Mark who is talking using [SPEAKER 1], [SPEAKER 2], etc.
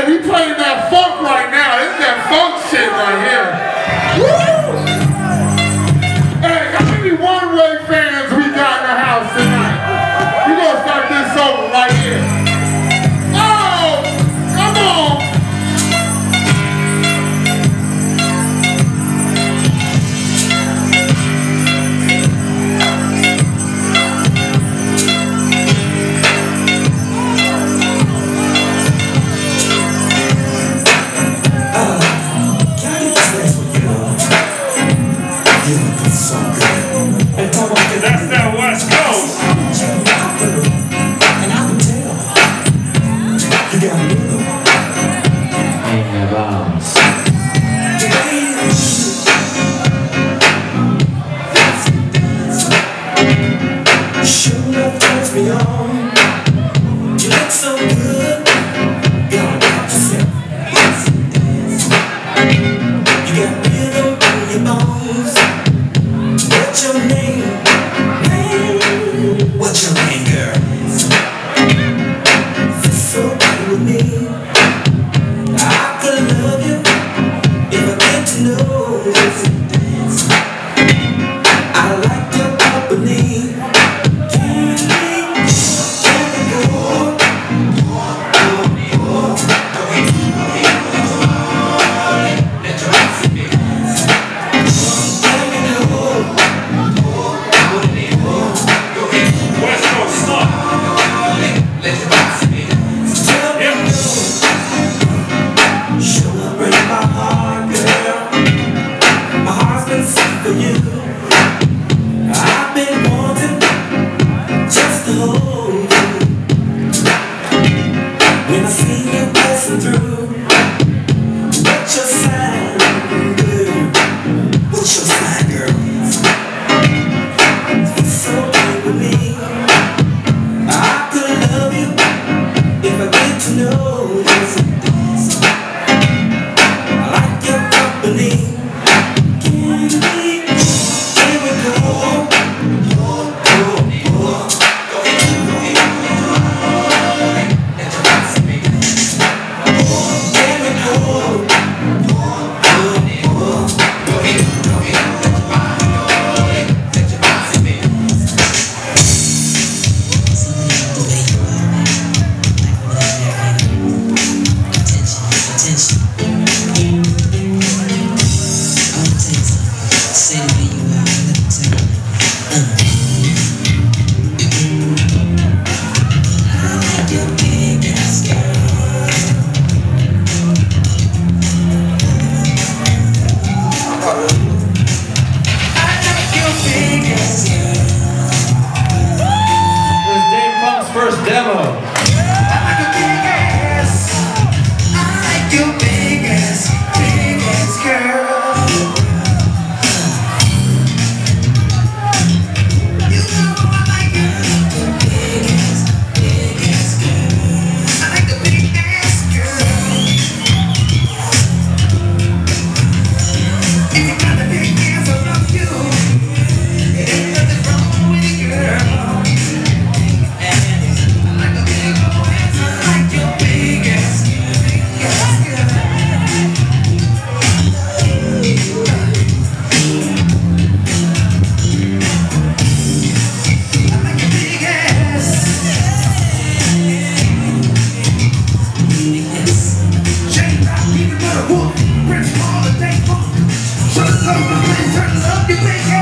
[SPEAKER 1] we playing that funk right now. It's that funk shit right here. Woo! Hey, how many one-way fans we got in the house tonight? We gonna start this over right here. Oh, come on.
[SPEAKER 2] That's that West Coast.
[SPEAKER 3] And I can tell you got rhythm in your bones. Sure enough turns me on. You look so good. Gotta watch yourself. You got rhythm in your bones. What's your name? What's your name, girl? Feel so good with me. I could love you if I get to know you. I like your company. I've been wanting just to hold you. When I see you passing through, what's your sign, girl? What's your sign, girl? It's so good with me. I could love you if I get to know you. I like your company.
[SPEAKER 4] First demo.
[SPEAKER 5] Turn up your big